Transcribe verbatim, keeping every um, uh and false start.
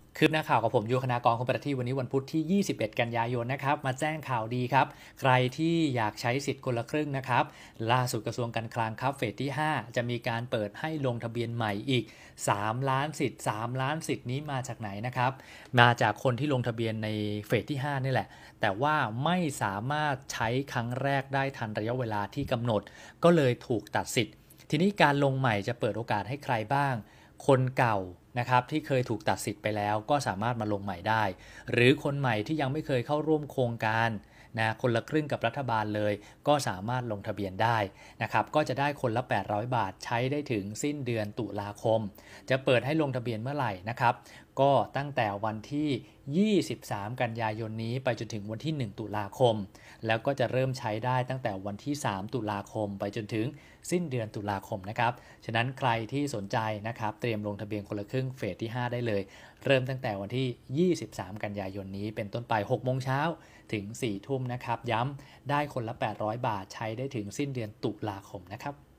คืบหน้าข่าวกับผมยูคณากร คงประทีปวันนี้วันพุธที่ยี่สิบเอ็ดกันยายนนะครับมาแจ้งข่าวดีครับใครที่อยากใช้สิทธิ์คนละครึ่งนะครับล่าสุดกระทรวงการคลังครับเฟสที่ห้าจะมีการเปิดให้ลงทะเบียนใหม่อีกสามล้านสิทธิ์สามล้านสิทธิ์นี้มาจากไหนนะครับมาจากคนที่ลงทะเบียนในเฟสที่ห้านี่แหละแต่ว่าไม่สามารถใช้ครั้งแรกได้ทันระยะเวลาที่กำหนดก็เลยถูกตัดสิทธิ์ทีนี้การลงใหม่จะเปิดโอกาสให้ใครบ้างคนเก่านะครับที่เคยถูกตัดสิทธิ์ไปแล้วก็สามารถมาลงใหม่ได้หรือคนใหม่ที่ยังไม่เคยเข้าร่วมโครงการนะคนละครึ่งกับรัฐบาลเลยก็สามารถลงทะเบียนได้นะครับก็จะได้คนละแปดร้อยบาทใช้ได้ถึงสิ้นเดือนตุลาคมจะเปิดให้ลงทะเบียนเมื่อไหร่นะครับก็ตั้งแต่วันที่ยี่สิบสามกันยายนนี้ไปจนถึงวันที่หนึ่งตุลาคมแล้วก็จะเริ่มใช้ได้ตั้งแต่วันที่สามตุลาคมไปจนถึงสิ้นเดือนตุลาคมนะครับฉะนั้นใครที่สนใจนะครับเตรียมลงทะเบียนคนละครึ่งเฟสที่ห้าได้เลยเริ่มตั้งแต่วันที่ยี่สิบสามกันยายนนี้เป็นต้นไปหกโมงเช้าถึงสี่ทุ่มนะครับย้ำได้คนละแปดร้อยบาทใช้ได้ถึงสิ้นเดือนตุลาคมนะครับ